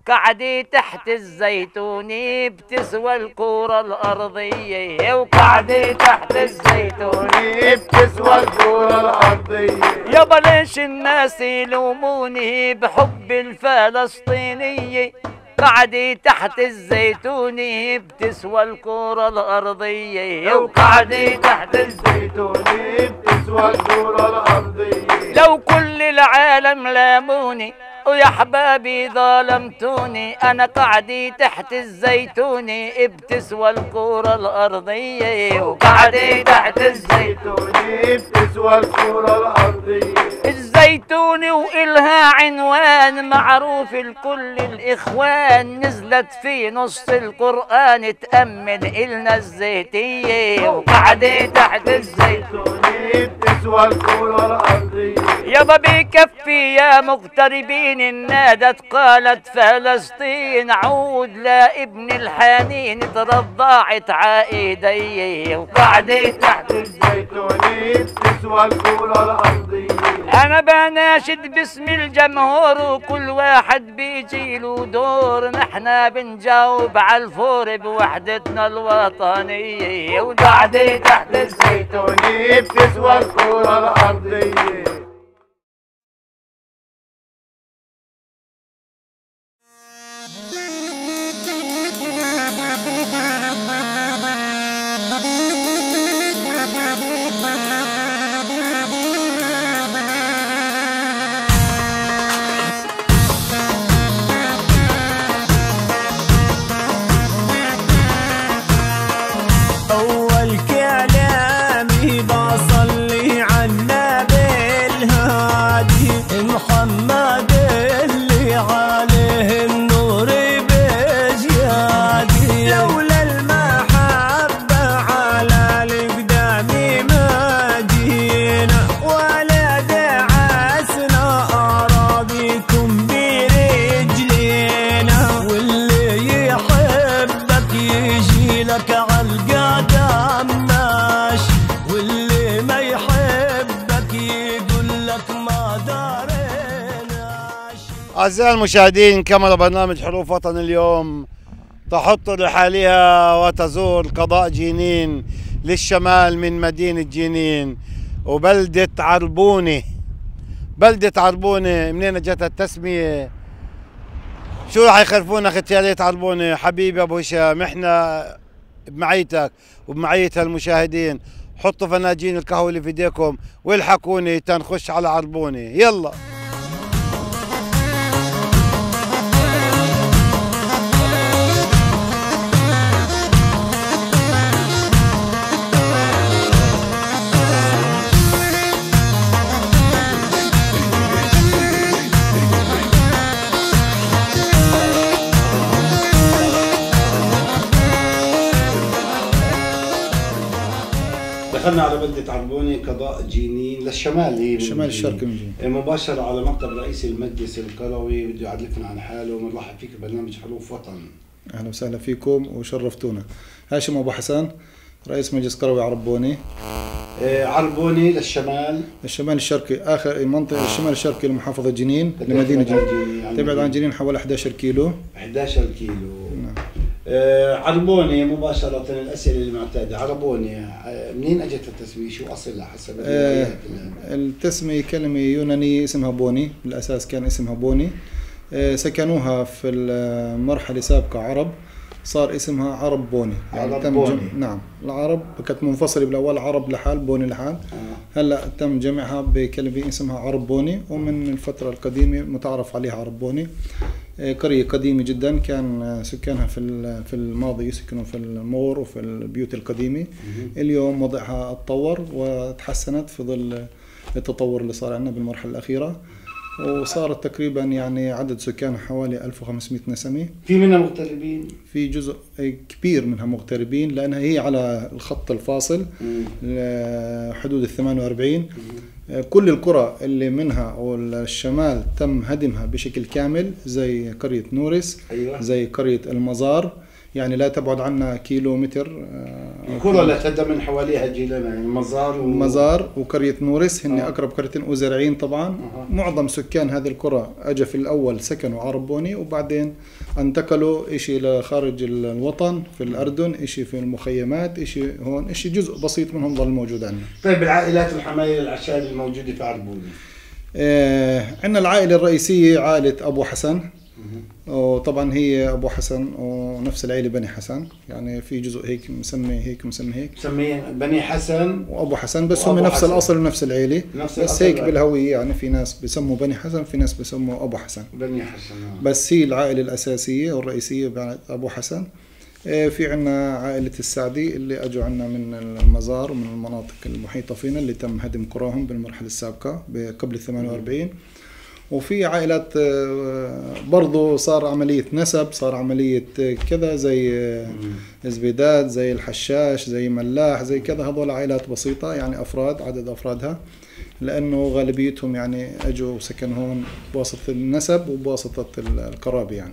وقعدي تحت الزيتون بتسوى الكرة الأرضية، وقعدي تحت الزيتون بتسوى الكرة الأرضية. يابا ليش الناس يلوموني بحب الفلسطينية؟ قعدي تحت الزيتون بتسوى الكرة الأرضية، وقعدي تحت الزيتون بتسوى الكرة الأرضية. لو كل العالم لاموني ويا حبابي ظلمتوني، أنا قعدي تحت الزيتون بتسوى الكرة الأرضية، وقعدي تحت الزيتون بتسوى الكرة الأرضية. الزيتون وإلها عنوان معروف لكل الإخوان، نزلت في نص القرآن تأمن إلنا الزيتية، وقعدي تحت الزيتون بتسوى الكرة الأرضية. يابا بكفي يا مغتربين النادت قالت فلسطين، عود لابن الحنين ترضعت عائدي، وقعدي تحت الزيتون بتسوى الكرة الأرضية. أنا بناشد باسم الجمهور وكل واحد بيجيله دور، نحنا بنجاوب على الفور بوحدتنا الوطنية، وقعدي تحت الزيتون بتسوى الكرة الأرضية. محمد اللي عليه النور بزيادة، لولا المحبة على القدام ما جينا، ولا دعسنا أراضيكم برجلينا، واللي يحبك يجي لك عالقدم ماشي، واللي ما يحبك يقول لك ما داريناش. أعزائي المشاهدين، كاميرا برنامج حروف وطن اليوم تحط رحالها وتزور قضاء جنين للشمال من مدينة جنين وبلدة عربونة. بلدة عربونة منين جت التسمية؟ شو راح يخرفونا ختيارات عربونة؟ حبيبي أبو هشام، احنا بمعيتك وبمعية المشاهدين، حطوا فناجين القهوة اللي في ايديكم والحقوني تنخش على عربونة. يلا. دخلنا على بلدة عربونة قضاء جنين للشمال، هي الشمال الشرقي من جنين مباشرة على مكتب رئيس المجلس القروي. بده يعرفنا عن حاله ومرحب فيك ببرنامج حروف وطن. اهلا وسهلا فيكم وشرفتونا. هاشم ابو حسن رئيس مجلس قروي عربونة. عربونة للشمال، الشمال الشرقي، اخر منطقة الشمال الشرقي لمحافظة جنين لمدينة جنين، تبعد عن جنين حوالي 11 كيلو. 11 كيلو. نعم. عربونة مباشرة، الأسئلة المعتادة. عربونة منين اجت التسمية؟ شو أصلها حسب الروايات؟ التسمية كلمة يونانية اسمها بوني، بالأساس كان اسمها بوني، سكنوها في المرحلة السابقة عرب، صار اسمها عرب بوني. يعني عرب تم بوني. نعم، العرب كانت منفصلة بالأول، عرب لحال بوني لحال. هلا تم جمعها بكلمة اسمها عرب بوني، ومن الفترة القديمة متعرف عليها عرب بوني. قرية قديمة جدا، كان سكانها في الماضي يسكنوا في المور وفي البيوت القديمة. اليوم وضعها اتطور وتحسنت في ظل التطور اللي صار عندنا بالمرحلة الأخيرة، وصارت تقريبا يعني عدد سكانها حوالي 1500 نسمة. في منها مغتربين؟ في جزء كبير منها مغتربين، لأنها هي على الخط الفاصل حدود ال 48. كل القرى اللي منها والشمال تم هدمها بشكل كامل، زي قرية نورس. أيوة. زي قرية المزار، يعني لا تبعد عنا كيلومتر. القرى اللي تهدم حواليها جيلنا، يعني مزار وقرية نورس هن أقرب قريتين، وزرعين طبعا. معظم سكان هذه القرى أجا في الأول سكنوا عربوني، وبعدين انتقلوا إشي لخارج الوطن في الأردن، إشي في المخيمات، إشي هون، إشي جزء بسيط منهم ظل موجود عندنا. طيب العائلات والحمايل العشائر الموجودة في عربوني؟ عندنا العائلة الرئيسية عائلة أبو حسن، وطبعا هي أبو حسن ونفس العائلة بني حسن، يعني في جزء هيك مسمي هيك مسمي هيك، مسميين بني حسن وأبو حسن، بس هم نفس الأصل ونفس العائلة، بس هيك بالهوية، يعني في ناس بسموا بني حسن، في ناس بسموا أبو حسن. بني حسن بس هي العائلة الأساسية والرئيسية بعد أبو حسن. في عنا عائلة السعدي اللي أجوا عنا من المزار ومن المناطق المحيطة فينا اللي تم هدم قراهم بالمرحلة السابقة قبل 48. وفي عائلات برضو صار عملية نسب، صار عملية كذا زي زبيدات، زي الحشاش، زي ملاح، زي كذا. هذول عائلات بسيطة يعني أفراد، عدد أفرادها، لأنه غالبيتهم يعني أجوا وسكن هون بواسطة النسب وبواسطة القرابة يعني.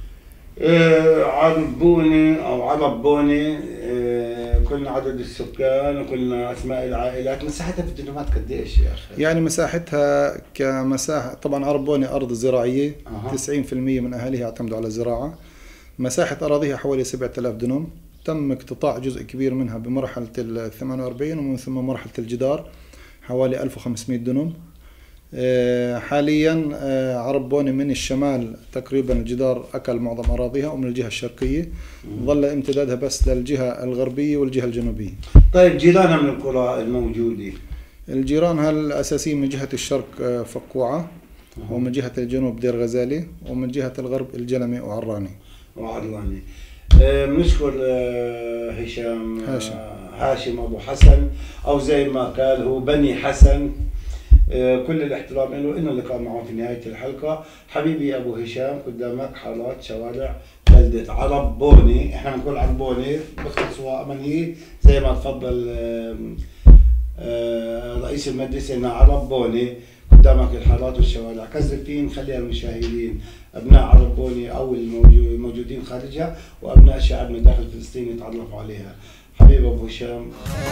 عربوني أو عربوني، كلنا عدد السكان وكلنا أسماء العائلات. مساحتها في الدنمات قديش يا أخي؟ يعني مساحتها كمساحة، طبعا عربوني أرض زراعية، 90% من أهاليها يعتمدوا على الزراعة. مساحة أراضيها حوالي 7000 دنم، تم اقتطاع جزء كبير منها بمرحلة 48 ومن ثم مرحلة الجدار حوالي 1500 دنم. حاليا عربوني من الشمال تقريبا الجدار أكل معظم أراضيها، ومن الجهة الشرقية ظل امتدادها بس للجهة الغربية والجهة الجنوبية. طيب جيرانها من القرى الموجودة؟ الجيران الأساسيين من جهة الشرق فقوعة، ومن جهة الجنوب دير غزالي، ومن جهة الغرب الجلمي وعراني. بنشكر هاشم أبو حسن، أو زي ما قال هو بني حسن. كل الاحترام له، إنه اللقاء معه في نهاية الحلقة. حبيبي أبو هشام، قدامك حارات شوارع بلدة عربوني، إحنا بنقول عربوني باختصار أمنية زي ما تفضل رئيس المجلس، إنها عربوني. قدامك الحارات والشوارع، كذبتين نخليها المشاهدين أبناء عربوني أو الموجودين خارجها وأبناء شعبنا داخل فلسطين يتعرفوا عليها. حبيبي أبو هشام.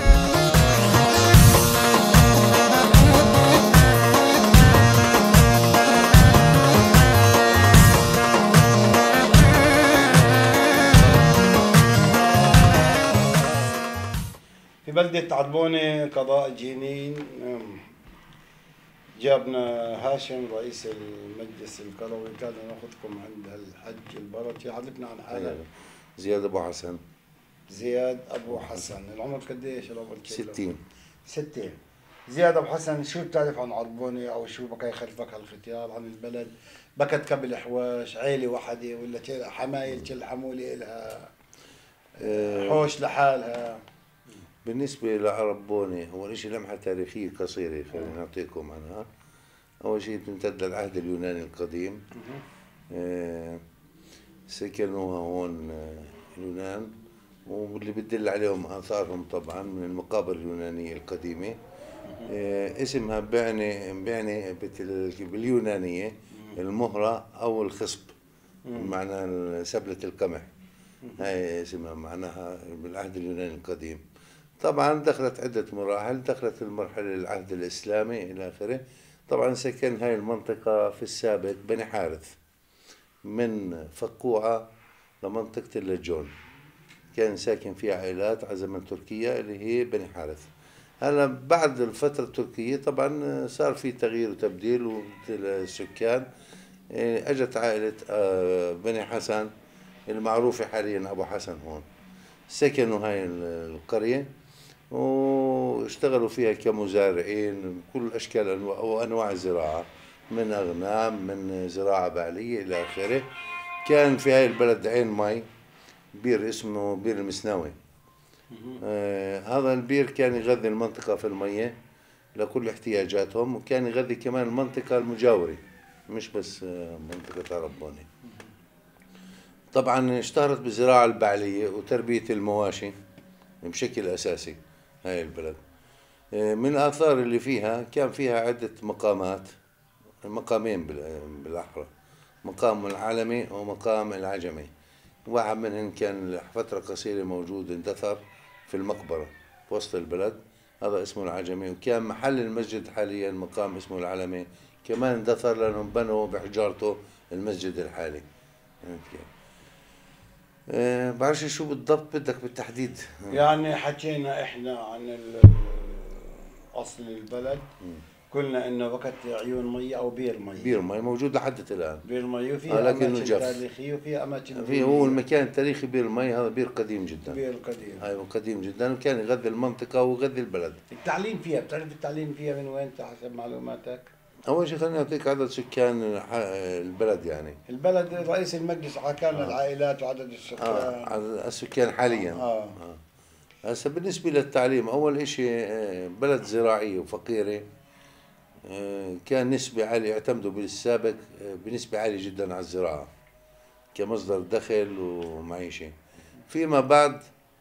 في بلدة عربوني قضاء جنين جابنا هاشم رئيس المجلس القروي، كان ناخذكم عند الحج البركي. عرفنا عن حالك. زياد أبو حسن. زياد أبو حسن، العمر قديش الأول؟ 60. 60. زياد أبو حسن، شو بتعرف عن عربوني، أو شو بكى يخلفك هالختيار عن البلد؟ بكت قبل حواش، عيلة وحدة، ولا حمايل كل حمولة إلها حوش لحالها؟ بالنسبة لعربوني أول شيء لمحة تاريخية قصيرة خلينا نعطيكم عنها. أول شيء تمتد للعهد اليوناني القديم. سكنوها هون اليونان، واللي بتدل عليهم آثارهم طبعا من المقابر اليونانية القديمة. اسمها بيعني باليونانية المهرة أو الخصب، معنى سبلة القمح، هاي اسمها معناها بالعهد اليوناني القديم. طبعا دخلت عدة مراحل، دخلت المرحلة العهد الإسلامي إلى آخره. طبعا سكن هاي المنطقة في السابق بني حارث، من فقوعة لمنطقة اللجون كان ساكن فيها عائلات على زمن تركيا اللي هي بني حارث. هلا بعد الفترة التركية طبعا صار في تغيير وتبديل للسكان. اجت عائلة بني حسن المعروفة حاليا أبو حسن هون، سكنوا هاي القرية واشتغلوا فيها كمزارعين كل أشكال وأنواع الزراعة، من أغنام، من زراعة بعلية إلى آخره. كان في هاي البلد عين مي، بير اسمه بير المسناوي. هذا البير كان يغذي المنطقة في المية لكل احتياجاتهم، وكان يغذي كمان المنطقة المجاورة مش بس منطقة عربوني. طبعا اشتهرت بالزراعة البعلية وتربية المواشي بشكل أساسي هاي البلد. من الآثار اللي فيها كان فيها عدة مقامات، مقامين بالأحرى، مقام العلمي ومقام العجمي. واحد منهم كان فترة قصيرة موجود اندثر في المقبرة في وسط البلد، هذا اسمه العجمي. وكان محل المسجد حاليا مقام اسمه العلمي، كمان اندثر لأنهم بنوا بحجارته المسجد الحالي. بعرفش شو بالضبط بدك بالتحديد. يعني حكينا احنا عن اصل البلد، قلنا انه وقت عيون مي او بير مي. بير مي موجود لحد الان. بير مي وفي لكنه اماكن جف. تاريخيه وفي اماكن في هو المكان التاريخي بير المي، هذا بير قديم جدا. بير قديم. ايوه قديم جدا، وكان يغذي المنطقه ويغذي البلد. التعليم فيها، بتعرف التعليم فيها من وين حسب معلوماتك؟ اول شيء خليني اعطيك عدد سكان البلد يعني. البلد رئيس المجلس حكى لنا العائلات وعدد السكان. عدد السكان حاليا. هسه بالنسبه للتعليم، اول شيء بلد زراعيه وفقيره، كان نسبة عالية، يعتمدوا بالسابق بنسبة عالية جدا على الزراعة كمصدر دخل ومعيشة. فيما بعد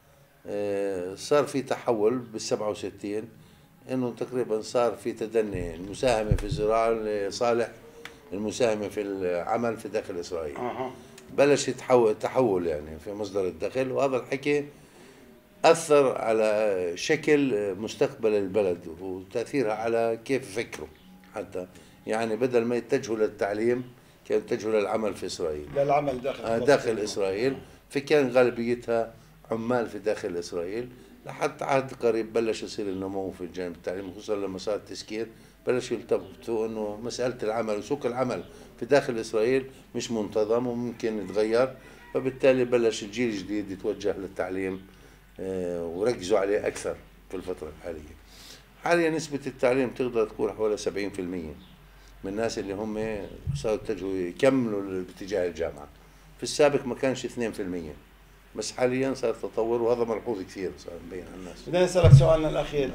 صار في تحول بال67، انه تقريبا صار في تدني المساهمة في الزراعة لصالح المساهمة في العمل في داخل اسرائيل. بلش تحول يعني في مصدر الدخل، وهذا الحكي أثر على شكل مستقبل البلد وتأثيرها على كيف يفكروا. حتى يعني بدل ما يتجهوا للتعليم كانوا يتجهوا للعمل في إسرائيل، للعمل داخل إسرائيل. فكان غالبيتها عمال في داخل إسرائيل، لحتى عهد قريب بلش يصير النمو في الجانب التعليمي، خصوصا لما صار التسكير بلشوا يلتفتوا انه مسألة العمل وسوق العمل في داخل إسرائيل مش منتظم وممكن يتغير، فبالتالي بلش الجيل الجديد يتوجه للتعليم وركزوا عليه أكثر في الفترة الحالية. حاليا نسبة التعليم تقدر تكون حوالي 70% من الناس اللي هم صاروا يتجهوا يكملوا باتجاه الجامعة. في السابق ما كانش 2%، بس حاليا صار تطور، وهذا ملحوظ كثير صار مبين على الناس. بدنا نسألك سؤالنا الأخير،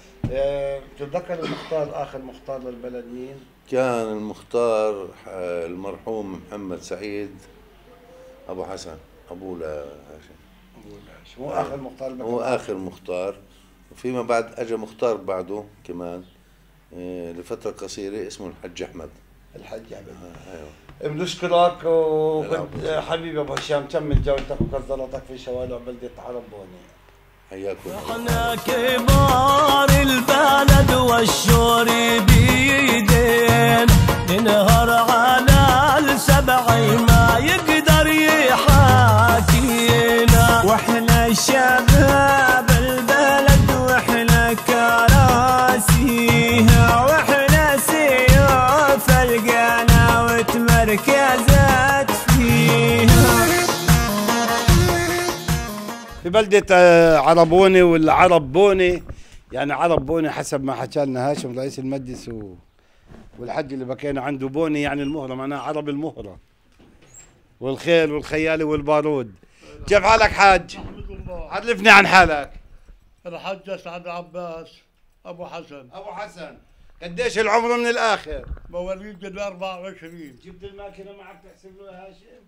تتذكر المختار آخر مختار للبلد مين؟ كان المختار المرحوم محمد سعيد أبو حسن، أبو هاشم. هو آخر مختار. هو آخر مختار، وفيما بعد أجا مختار بعده كمان لفترة قصيرة اسمه الحج أحمد. الحج أحمد. أيوه. بنشكرك حبيبي أبو هشام، كمل جولتك وكسرتك في شوارع بلدة عربوني. حياكم. احنا كبار البلد والشور بيدين، ننهر على السبع ما يقدر يحاكينا، واحنا شباب البلد واحنا كراسيها، واحنا سيوف القنا وتمركزت فيها. في بلدة عربوني ولا عربوني، يعني عربوني حسب ما حكى لنا هاشم رئيس المجلس والحج اللي بكينا عنده بوني، يعني المهرة معناها عرب المهرة والخيل والخيالي والبارود. كيف حالك حاج؟ الحمد لله. عرفني عن حالك. الحج اسعد عباس ابو حسن. ابو حسن، قديش العمر من الاخر؟ مواليد ال 24. جبت الماكينة معك تحسب له يا هاشم؟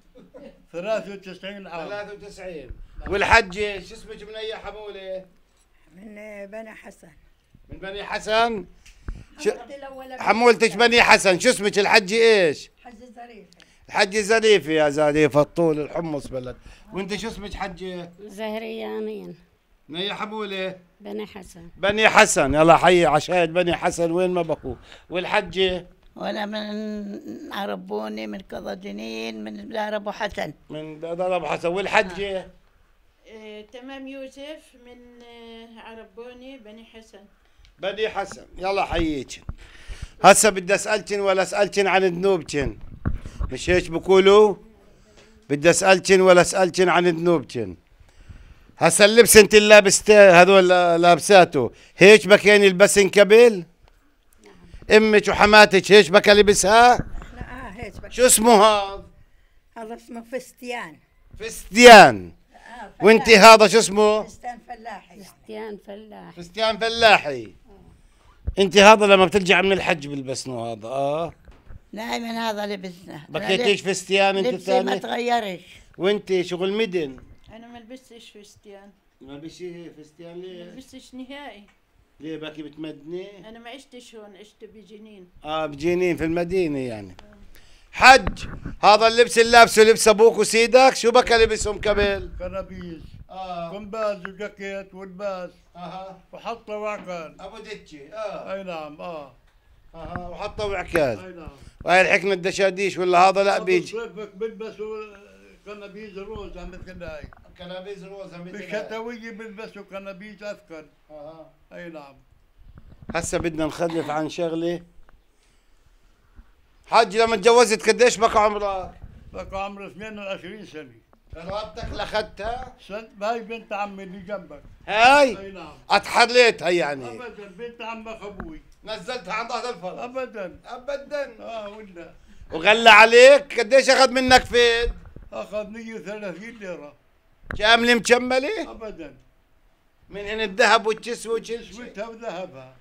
93 عام. 93. والحجة شو اسمك من اي حمولة؟ من بني حسن. من بني حسن؟ حمولتي حمولتك بني حسن، شو اسمك الحجة ايش؟ حج ظريفة. الحجة ظريفة يا ظريفة الطول الحمص بلد. وانت شو اسمك حجة؟ زهرية أمين. من اي حمولة؟ بني حسن. بني حسن، يلا حي عشايد بني حسن وين ما بقوا. والحجة؟ وأنا من عربوني من قضا جنين من دار أبو حسن. من دار أبو حسن. والحجة؟ تمام يوسف من عربوني بني حسن. بني حسن، يلا حييك. هسه بدي اسألكن ولا اسألكن عن ذنوبكن، مش هيك بقولوا؟ بدي اسألكن ولا اسألكن عن ذنوبكن. هسه اللبس انت اللي لابسته هذول لابساته هيك بكين يلبسن قبل؟ امك وحماتك هيك بكى لبسها؟ لا هيك بك. شو اسمه هذا؟ هذا اسمه فستيان. فستيان. وانت هذا شو اسمه؟ فستان فلاحي. فستيان فلاحي. فستيان فلاحي. انت هذا لما بترجع من الحج بلبسنه هذا دائما هذا لبسنا. بكيتيش فستيان انت لبسي ما ثاني؟ تغيرش. وانت شغل مدن؟ انا ما لبستش فستان. ما بشي فستيان ليه؟ ما لبستش نهائي. ليه باكي بتمدني؟ انا ما عشتش هون، عشت بجنين. بجنين في المدينة يعني. حج، هذا اللبس اللي لابسه لبس ابوك وسيدك، شو بكى لبسهم قبل؟ كنابيس. قنباز وجاكيت والباس. وحطه وعكال. ابو دجي. اي نعم. وحطه وعكال. اي نعم. وهي الحكمة الدشاديش ولا هذا لا بيجي؟ صيفك بلبسوا قنابيز روز مثل هاي. كنابيز روزة مثل هاي. بالشتوية بيلبسوا قنابيز اثقل. اي نعم. هسه بدنا نخلف عن شغله. حاج لما تجوزت قديش بقى عمرك؟ بقى عمري 22 سنة. قرابتك لأخذتها؟ هاي بنت عمي اللي جنبك. هاي؟ اي نعم. اتحريتها يعني. ابدا بنت عم ابوي. نزلتها عن ظهر الفرس. ابدا. ابدا. ولا. وغلى عليك قديش اخذ منك فيد؟ اخذ 130 ليرة. كاملة مكملة؟ ابدا. من هنا الذهب والكسوة وكل شيء. كسوتها وذهبها.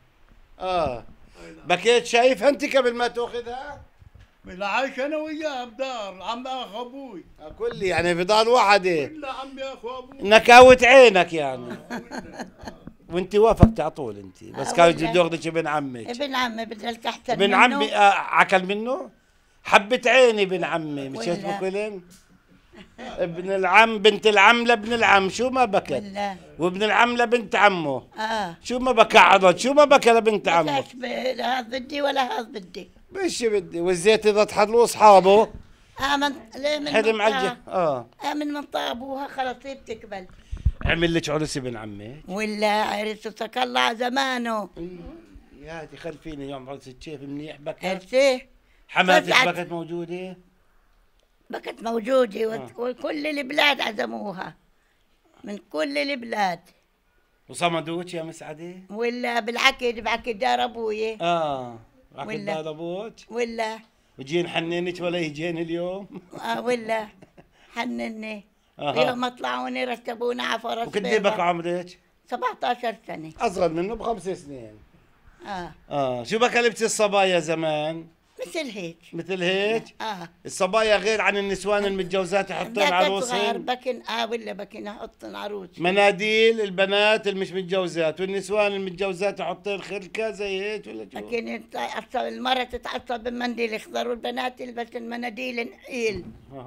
بكيت شايفها انت قبل ما تاخذها؟ من عايش انا وياها بدار عم اخو ابوي. كلي يعني في دار واحدة. كلها عمي اخو ابوي. نكاوة عينك يعني. وانت وافقت على طول انت بس كانت بده ياخذك ابن عمك. ابن عمي بدك احسن ابن عمي عكل منه؟ حبة عيني ابن عمي مش اسمه كلن؟ ابن العم بنت العم لابن العم شو ما بكى ولا. وابن العم لبنت عمه شو ما بكى عرض شو ما بكى لبنت عمه. لا هذا بدي ولا هذا بدي. مش بدي والزيت اذا تحضروا اصحابه من ليه من حد معجل من ابوها خلص بتقبل. عمل لك عرس ابن عمك؟ ولا عرسه تكلع زمانه. يا هاتي خلفيني يوم عرس كيف منيح بكى؟ عرسه حماتك بكت موجوده؟ بكت موجوده وكل البلاد عزموها من كل البلاد. وصمدوك يا مسعده؟ ولا بالعكد بعكد دار ابوي. بعكد دار ابوك؟ ولا وجين حننك ولا يجيني اليوم؟ ولا حنني. يوم طلعوني رتبونا على فرس. وقد ايه بقى عمرك؟ 17 سنة. أصغر منه ب5 سنين. شو بقى لبس الصبايا زمان؟ مثل هيك. مثل هيك؟ الصبايا غير عن النسوان المتجوزات يحطون عروسهم؟ بكن ولا بكن يحطون عروس. مناديل البنات اللي مش متجوزات والنسوان المتجوزات يحطون خركة زي هيك ولا شو؟ لكن المرأة تتعصب بمنديل اخضر والبنات يلبسن مناديل نحيل.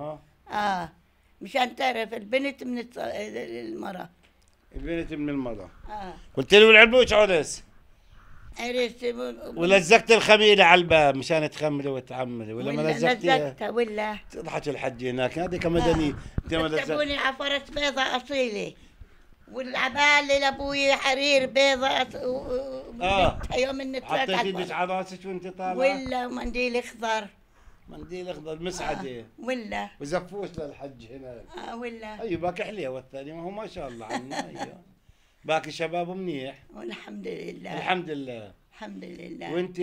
مشان تعرف البنت من المرأة. البنت من المرأة. قلت له العلبوش عرس. عرس ولزقت الخميلة على الباب مشان تخملي وتعملي ولا ما لزقتها ولا تضحك الحج هناك هذيك مدنية. رتبوني على فرس بيضة أصيلة والعبالة لأبوي حرير بيضة يوم النتفات حطيتي على راسك وانت طالعة ولا منديل أخضر. منديل اخضر مسعده ولا وزفوش للحج هناك ولا ايوه باقي حليه والثاني ما هو ما شاء الله عنا ايوه باقي شباب منيح والحمد لله. الحمد لله. الحمد لله. وانت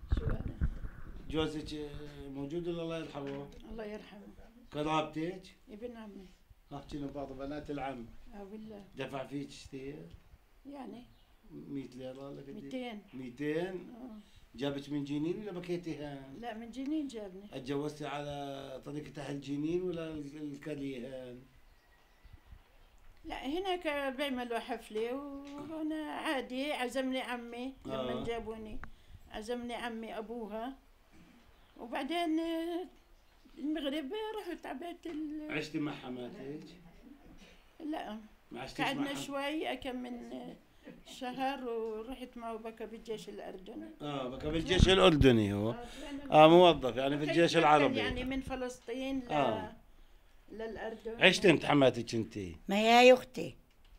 جوزك موجود ولا الله يرحمه؟ الله يرحمه. قرابتك؟ ابن عمي. احكي لهم بعض بنات العم. بالله. دفع فيك كثير؟ يعني 100 ليره ولا قد 200. 200 جابت من جنين ولا بكيتها؟ لا من جنين جابني. اتجوزتي على طريقة أهل جنين ولا الكليهان؟ لا هناك بيعملوا حفلة وهنا عادي عزمني عمي لما جابوني عزمني عمي أبوها وبعدين المغرب رحت على بيت عشتي مع حماتك؟ لا ما عشتيش قعدنا شوي كم من شهر ورحت معه بكى بالجيش الأردني. بكى بالجيش الأردني هو موظف يعني في الجيش العربي يعني من فلسطين للأردن. عشت انت حماتك انت؟ ما هي أختي.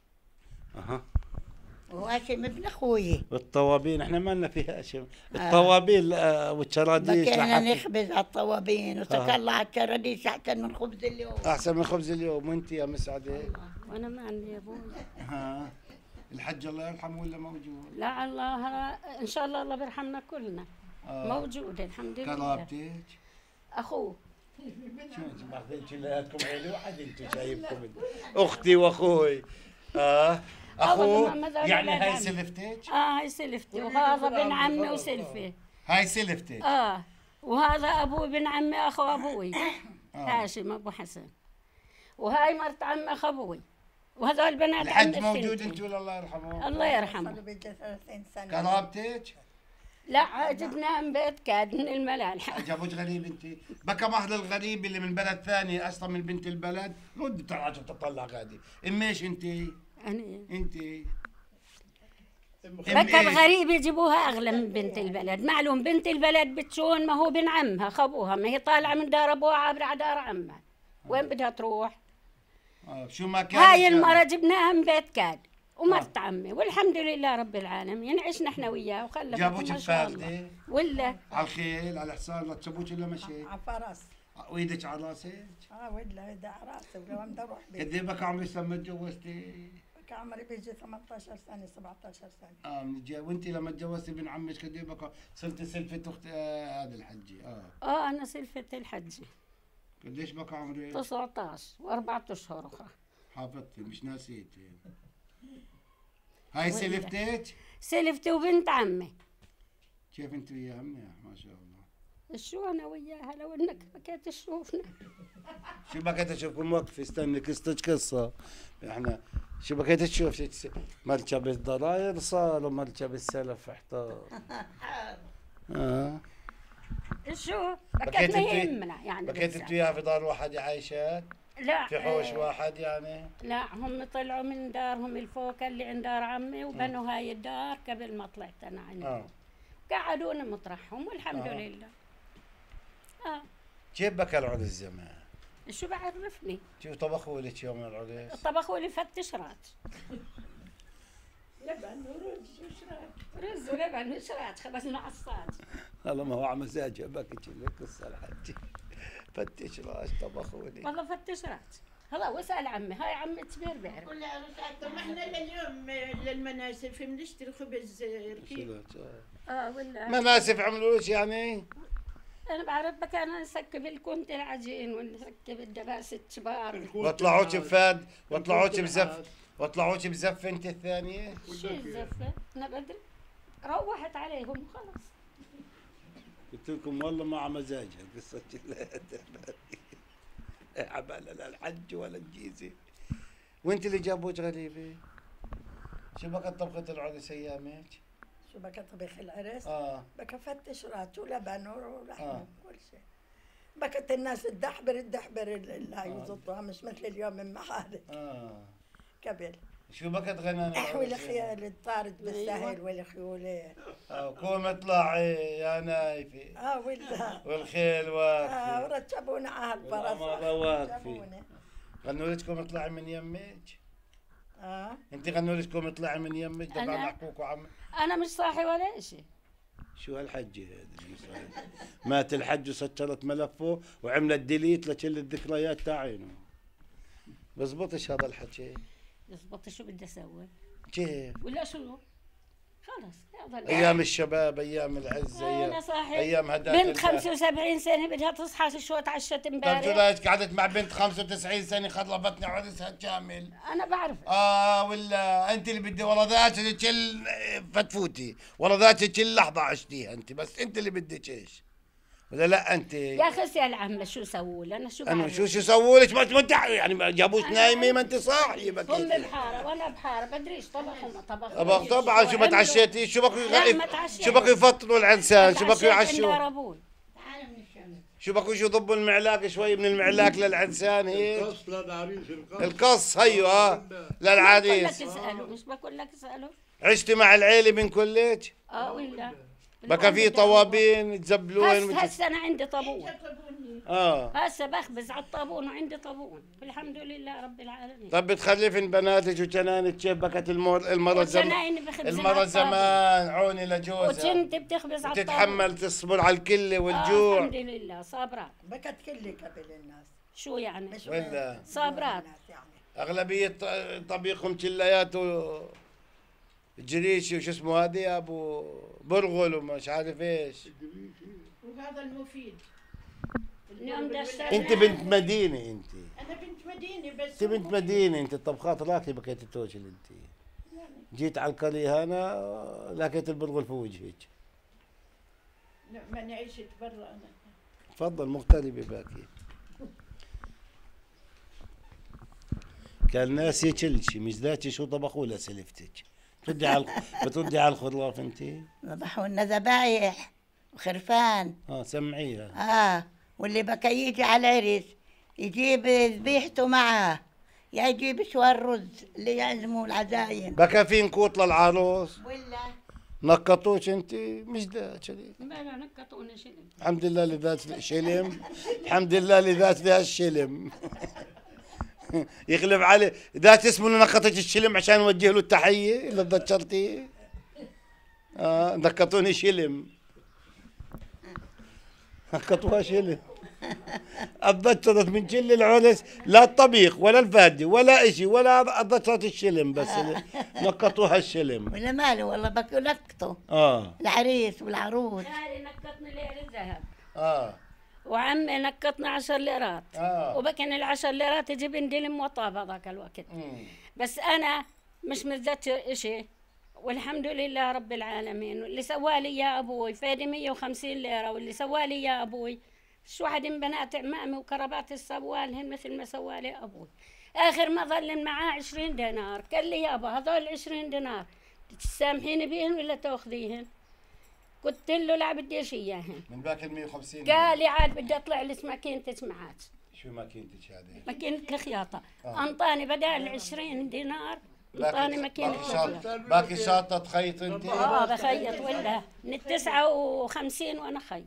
وهاشم ابن أخوي. والطوابين احنا ما لنا فيها هاشم. الطوابين والشراديش بكينا نخبز على الطوابين وتكلع على الشراديش أحسن من خبز اليوم. أحسن من خبز اليوم. وانت يا مسعدة؟ وأنا ما عندي أبوي. الحج الله يرحمه ولا موجود؟ لا الله إن شاء الله الله بيرحمنا كلنا. موجود الحمد لله. قرابتك؟ أخوه. شو انت ماخذين كلياتكم عيله واحد انتم شايفكم اختي واخوي. اخوه يعني هاي سلفتك؟ هاي سلفتي وهذا بن عمي وسلفي. هاي سلفتك؟ وهذا ابوي بن عمي اخو ابوي هاشم ابو حسن. وهاي مرت عمي اخو ابوي. وهذول بنات الحج موجود انت ولا الله يرحمه؟ الله يرحمه. قرابتك؟ لا جبناه من بيت كاد من الملالحة. جابوش غريب انت؟ بكى مهر الغريب اللي من بلد ثاني اصلا من بنت البلد رد تراجع تطلع غادي. اميش انت؟ أنا انت بكى الغريب يجيبوها اغلى من بنت البلد. معلوم بنت البلد بتشون ما هو بن عمها خبوها ما هي طالعه من دار ابوها عبر على دار عمها. وين بدها تروح؟ شو ما كان هاي المرة جبناها من بيت كاد ومرت عمي، والحمد لله رب العالمين، عشنا احنا وياه وخلفنا جابوك ما شاء الله. بفالدة ولا على الخيل على الحصان لا تسبوك الا مشي على فرس. وايدك على راسك؟ ولا ايدي على راسي ولو بدي اروح بيت. قد ايه بك عمرك لما تجوزتي؟ بك عمري بيجي 18 سنة 17 سنة. وانت لما تجوزتي ابن عمك قد ايه بك صرتي سلفة اخت هذا الحجي؟ انا سلفة الحجي. قديش بك عمرك؟ 19 و4 اشهر اخرى. حافظتي مش ناسيتي. هاي سلفتك؟ سلفتي وبنت عمي. كيف انت وياها منيح ما شاء الله. شو انا وياها لو انك بكيت تشوفنا. شو بكيت اشوفكم وقفي استني قصتك قصة. احنا شو بكيت تشوف ملكة بالضراير صار وملكة بالسلف احتار. شو بكيت ما يهمنا يعني. بكيت انت وياها في دار واحد عايشات؟ لا في حوش واحد يعني؟ لا هم طلعوا من دارهم الفوق اللي عند دار عمي وبنوا هاي الدار قبل ما طلعت انا عندهم. قعدونا مطرحهم والحمد لله. كيف بكى العرس زمان؟ شو بعرفني؟ شو طبخوا لك يوم العرس؟ طبخوا لي فتشرات. لبن ورز وشراب. رز ولبن وشرات خبزنا عصاج. والله ما هو على مزاجه بكي لك قصة الحجي. فتش راس طبخوا لي. والله فتشرات. هلا واسال عمي، هاي عمي كبير بيعرف. كل طب ما احنا لليوم للمناسف بنشتري خبز ركيب. ولا مناسف عملوا لك يعني؟ انا بعرف بك انا نسكب الكنت العجين ونسكب الدباس الكبار. واطلعوك بفاد واطلعوك بزف واطلعوك بزف انت الثانية؟ شو الزفة؟ انا بدري روحت عليهم وخلص. قلت لكم والله ما على مزاجها قصة عبالة لا الحج ولا الجيزة. وانت اللي جابوك غريبة؟ شو بك طبخة العرس ايامك؟ شو بك طبخ العرس؟ بك فتش رات ولبن ولحم كل شيء. بكت الناس الدحبر اللي يزطوها مش مثل اليوم من محارك. قبل. شو بكت غنى؟ احوي الخيال الطارد بالسهل والخيولين. قوم اطلعي يا نايفي. ولا. والخيل واقفة. ورتبونا على الفرس. واقفة. غنوا لكم اطلعي من يمك؟ انت غنوا لكم اطلعي من يمك طبعا حقوق وعم. انا مش صاحي ولا شيء. شو هالحجة هذه؟ مات الحج وسكرت ملفه وعملت ديليت لكل الذكريات تاعينه. بزبطش هذا الحكي. بزبط شو بدي اسوي؟ كيف؟ ولا شو؟ خلص ايام الشباب ايام العز ايام هداك بنت 75 سنه بدها تصحى شو تعشت امبارح. طيب شو قعدت مع بنت 95 سنه خلفتني عرسها كامل. انا بعرف. ولا انت اللي بدي والله ذاك كل فتفوتي والله ذاك كل لحظه عشتيها انت بس انت اللي بدك ايش؟ ولا لا انت يا اخي اسال عمه شو سووا لي انا شو انا شو سووا لك ما انت يعني جابوك نايمه ما انت صاحيه هم بحاره وانا بحاره بدريش طبخوا ما طبخوا طبعا شو ما تعشيتيش شو بقوا يفطروا العنسان شو بقوا يعشوا شو بقوا يضبوا المعلاق شوي من المعلاق للعنسان هيك القص هيو للعريس. مش بقول لك اسالوا. عشتي مع العيله من كلك؟ ولا بقى في طوابين تزبلون؟ هسه انا عندي طابون. هسه بخبز على الطابون وعندي طابون والحمد لله رب العالمين. طب بتخلفن بناتك وجنانك كيف بكت المرة زمان عوني لجوزها وكنت بتخبز على الطابون تتحمل تصبر على الكلة والجوع. الحمد لله صابرات. بكت كلي قبل الناس. شو يعني؟ ولا صابرات يعني. أغلبية طبيخهم كليات جريشي وش اسمه هذه يا ابو برغل ومش عارف ايش. وهذا المفيد. انت بنت مدينه انت. انا بنت مدينه بس انت بنت مدينه انت الطبخات راكبه بكيت توجل انت. جيت على القريه هنا لقيت البرغل في وجهك. لا ما انا عشت برا انا. تفضل مغتربه باكي. كان ناس ياكلشي مش ذاتي شو طبخوا لها سلفتك. بتردي على الخراف انت؟ ذبحوا لنا ذبايح وخرفان. سمعيها. واللي بكى يجي على العرس يجيب ذبيحته معها يجيب شوار رز اللي يعزموا العزايم. بكى في نكوط للعروس؟ ولا نقطوش انت؟ مش ذات شلم. بلا نقطوني شلم. الحمد لله اللي ذات شلم. الحمد لله اللي ذات لها الشلم. يغلب عليه ذات اسمه نقطت الشلم عشان نوجه له التحيه اللي تذكرتي. نقطوني شلم. نقطوها شلم. اتذكرت من شل العرس لا الطبيخ ولا الفادي ولا اشي ولا اتذكرت الشلم بس نقطوها الشلم. ولا ماله والله بكوا نقطوا. العريس والعروس. خالي نقطني ليرة ذهب. وعمي نقطنا 10 ليرات. وبكن ال10 ليرات يجي بندلم وطابة ذاك الوقت. بس انا مش متذكر اشي، والحمد لله رب العالمين. واللي سوالي يا ابوي فادي 150 ليرة، واللي سوالي يا ابوي شو واحد من بنات عمامي وكربات السوالهن مثل ما سوالي ابوي. اخر ما ظل معاه 20 دينار، قال لي يابا هذول 20 دينار تسامحيني بيهن ولا تاخذيهن؟ قلت له لا بديش اياهن. من باك ال 150 قال لي عاد بدي اطلع لك ماكينتك معك. شو ماكينتك هذه؟ ماكينة الخياطة. انطاني بدال 20 دينار انطاني ماكينة الخياطة. باقي شاطة تخيط انت؟ بخيط ولا من 59 وانا خيط.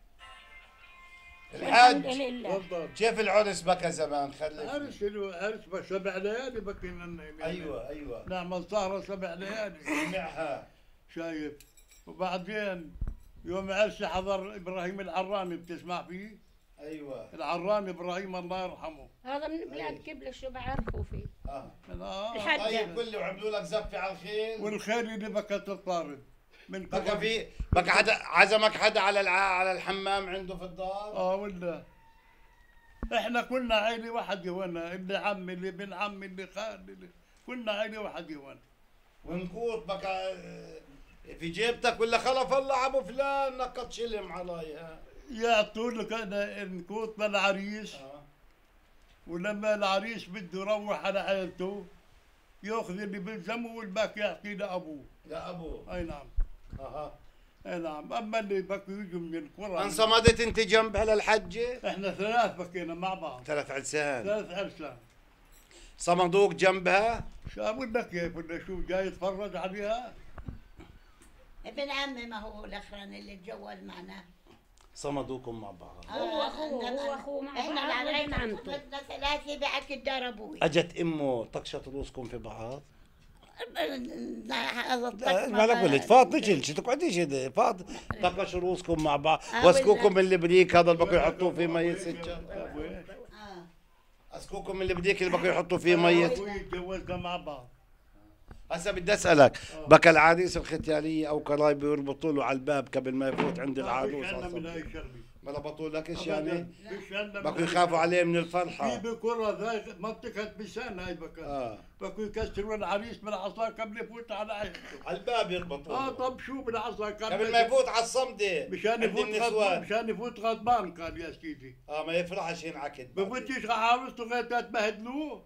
الحاج كيف العرس بكى زمان؟ عرس بس 7 ليالي بكينا. ايوه نعمل سهرة 7 ليالي. سمعها. شايف. وبعدين يوم عرسي حضر ابراهيم العراني، بتسمع فيه؟ ايوه العراني ابراهيم الله يرحمه. هذا من بلاد قبل شو بعرفوا فيه. الحاج طيب كله عملوا لك زفه على الخيل. والخيل اللي بكت الطارد. بكى في بكى حدا عزمك حدا على الحمام عنده في الدار؟ ولا احنا كنا عيله واحده هنا، اللي عمي اللي بن عمي اللي خالي كنا عيله واحده هنا. ونقوط بكى في جيبتك ولا خلف الله ابو فلان نقط شلم علي؟ يعطوا لك انا النقوط للعريس. ولما العريس بده يروح على عيلته ياخذ اللي بيلزمه والباقي يعطيه لابوه. اي نعم. اي نعم. اما اللي بكوا يجوا من القرى. انصمدت انت جنبها للحجه؟ احنا 3 بكينا مع بعض. 3 عرسان. 3 عرسان. صمدوك جنبها؟ شو اقول لك كيف ولا شو جاي يتفرج عليها؟ ابن عمي ما هو الاخراني اللي تجوز معنا. صمدوكم مع بعض. هو اخوه مع بعض. احنا العريس عمته 3 بعد الدار ابوي. اجت امه طقشت رؤوسكم في بعض؟ ما لا قلت فاط تجلش تقعديش فاط طقش رؤوسكم مع بعض. واسكوكم اللي بديك هذا اللي بقوا يحطوه في ميه سجاد. اسكوكم اللي بديك اللي بقوا يحطوا فيه ميه. تجوزنا مع بعض. هسه بدي اسالك بكى العريس الختياريه او قرايبه يربطوا له على الباب قبل ما يفوت عند العروس؟ ما ربطوا لكش يعني؟ بكوا يخافوا عليه من الفرحه. في بكره منطقه بسان هاي بكى. بكوا يكسروا العريس بالعصا قبل يفوت على عيلته. على الباب يربطوا. طب شو بالعصا قبل ما يفوت على الصمده مشان يفوت غضبان قال يا سيدي. ما يفرحش ينعكد. بفوتيش على عروسته غير تبهدلوه.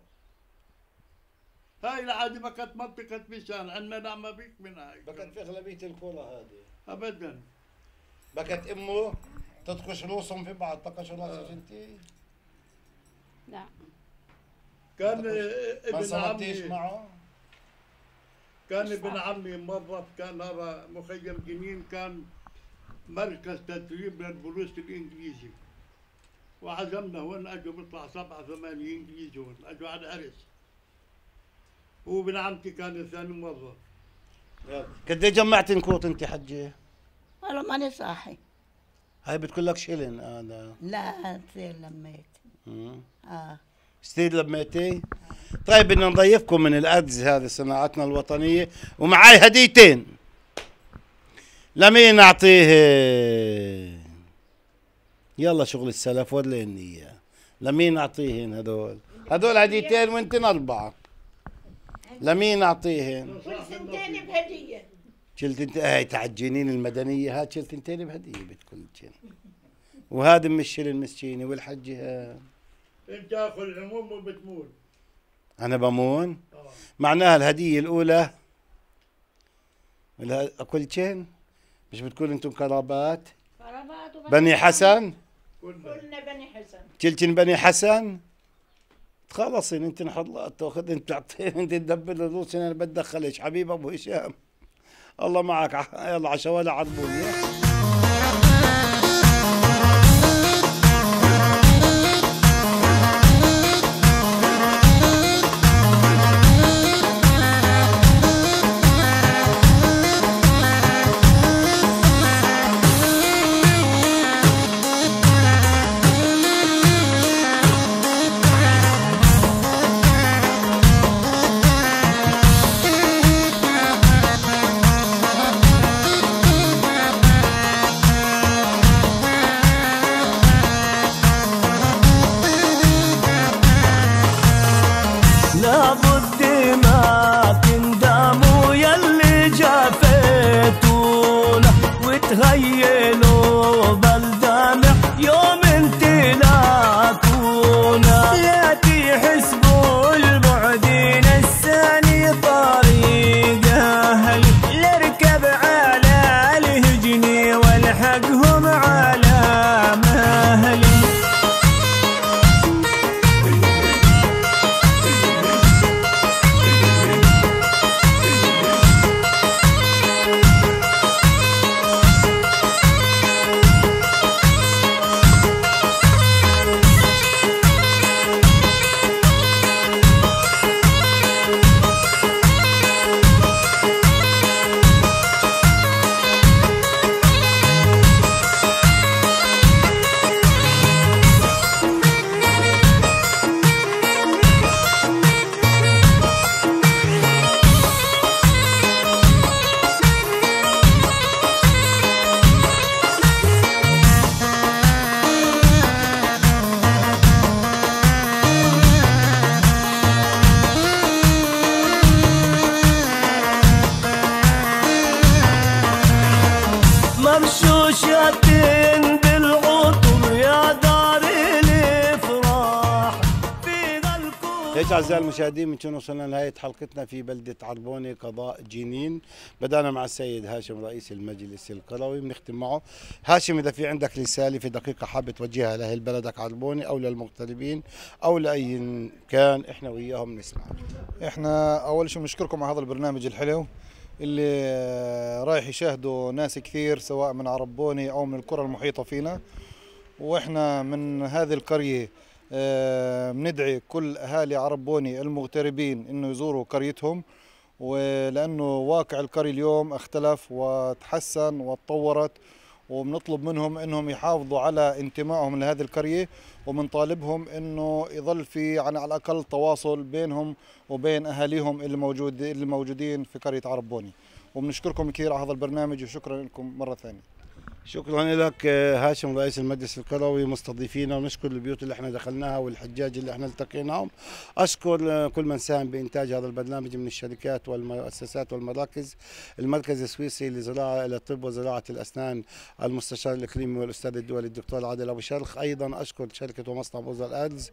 هاي العادة بكت منطقة بيسان، عندنا نعمة بيك من هاي. بكت في أغلبية القرى هذه. أبدا. بكت أمه تطقش رؤوسهم في بعض، طقش راسك أنت؟ لا. كان ابن عمي معه؟ كان ابن عمي مرة كان هذا مخيم جنين، كان مركز تدريب للبوليس الإنجليزي. وعزمنا هون أجوا بيطلع 7 8 إنجليزي هون، أجوا على العرس. وابن عمتي كان ثاني موظف. قد ايه جمعت نقوط انت حجه؟ والله ماني صاحي. هاي بتقول لك شلن هذا. لا تصير لميت. تصير لميتي؟ طيب بدنا نضيفكم من الأرز هذه صناعتنا الوطنية، ومعاي هديتين. لمين أعطيه؟ يلا شغل السلف وريني إياه. لمين أعطيهن هدول؟ هدول هديتين وانتن 4. لمين أعطيهن؟ كل 2 بهدية. شلت انت هاي تعجنين المدنية، هات شلت 2 بهدية بكل شيء. وهذا مش المسكينة والحجة انت اخو العموم وبتمون. أنا بمون؟ معناها الهدية الأولى كل شيء مش بتكون انتم قرابات؟ بني حسن؟ كلنا بني حسن. كلتن بني حسن؟ تخلصين انت نحط تاخذ انت تعطين انت تدبر الروس انا بتدخلش حبيب ابو هشام. الله معك. يلا على شوالة عربوني. لابد ما تندموا يلي جافيتونا وتهيلوا بالدمع يوم تلاقونا. لا تحسبوا البعدين الثاني طريق اهلي، لاركب على الهجن والحقهم على مهلي. ممشوشة بالعطر يا دار الافراح في غلكم. هيك اعزائي المشاهدين بنكون وصلنا لنهايه حلقتنا في بلده عربونه قضاء جنين. بدانا مع السيد هاشم رئيس المجلس القروي، بنختم معه. هاشم، اذا في عندك رساله في دقيقه حابب توجهها لاهل بلدك عربونه او للمغتربين او لاي كان، احنا وياهم نسمع. احنا اول شيء بنشكركم على هذا البرنامج الحلو اللي رايح يشاهدوا ناس كثير سواء من عربوني او من القرى المحيطه فينا. واحنا من هذه القريه بندعي كل اهالي عربوني المغتربين انه يزوروا قريتهم، ولانه واقع القريه اليوم اختلف وتحسن وتطورت، وبنطلب منهم انهم يحافظوا على انتمائهم لهذه القريه، وبنطالبهم انه يظل في على الاقل تواصل بينهم وبين اهاليهم اللي موجودين في قريه عربوني. وبنشكركم كثير على هذا البرنامج، وشكرا لكم مره ثانيه. شكرا لك هاشم رئيس المجلس القروي مستضيفينا، ونشكر البيوت اللي احنا دخلناها والحجاج اللي احنا التقيناهم. اشكر كل من ساهم بانتاج هذا البرنامج من الشركات والمؤسسات والمراكز. المركز السويسري لزراعه الطب وزراعه الاسنان، المستشار الاقليمي والاستاذ الدولي الدكتور عادل ابو شرخ. ايضا اشكر شركه ومصنع بوزر ارز،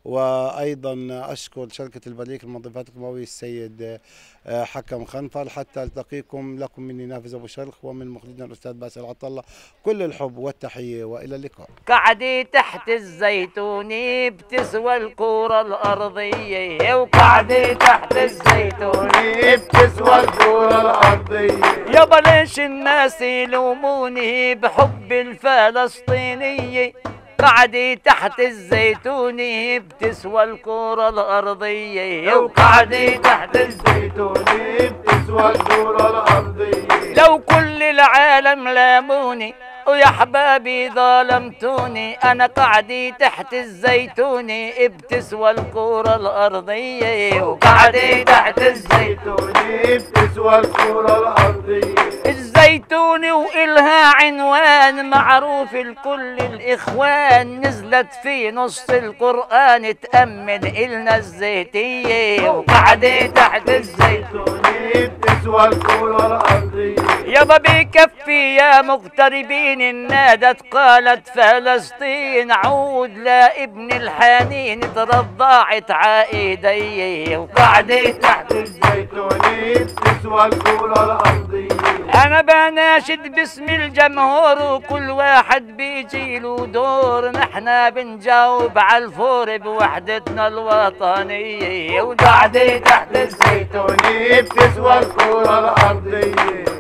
وايضا اشكر شركه البريك المنظفات الكيماويه السيد حكم خنفر. حتى التقيكم لكم مني نافذ ابو شرخ ومن مخرجنا الاستاذ باسل عطله كل الحب والتحيه، والى اللقاء. قعدي تحت الزيتوني بتسوى الكرة الأرضية، وقعدي تحت الزيتوني بتسوى الكرة الأرضية. يابا ليش الناس يلوموني بحب الفلسطينية؟ قعدي تحت الزيتوني بتسوى الكرة الأرضية، وقعدي تحت الزيتوني بتسوى الكرة الأرضية. لو كل العالم لاموني ويا حبابي ظلمتوني، أنا قعدي تحت الزيتوني بتسوى الكرة الأرضية، وقعدي تحت الزيتوني بتسوى الكرة الأرضية. الزيتوني وإلها عنوان معروف لكل الإخوان، نزلت في نص القرآن تأمن إلنا الزيتية، وقعدي تحت الزيتوني بتسوى الكرة الأرضية. يابا بكفي يا مغتربين نادت قالت فلسطين، عود لابن الحنين ترضعت عائدي، وقعدي تحت الزيتوني بتسوى الكرة الأرضية. أنا بناشد باسم الجمهور وكل واحد بيجي له دور، نحنا بنجاوب على الفور بوحدتنا الوطنية، وقعدي تحت الزيتوني بتسوى الكرة الأرضية.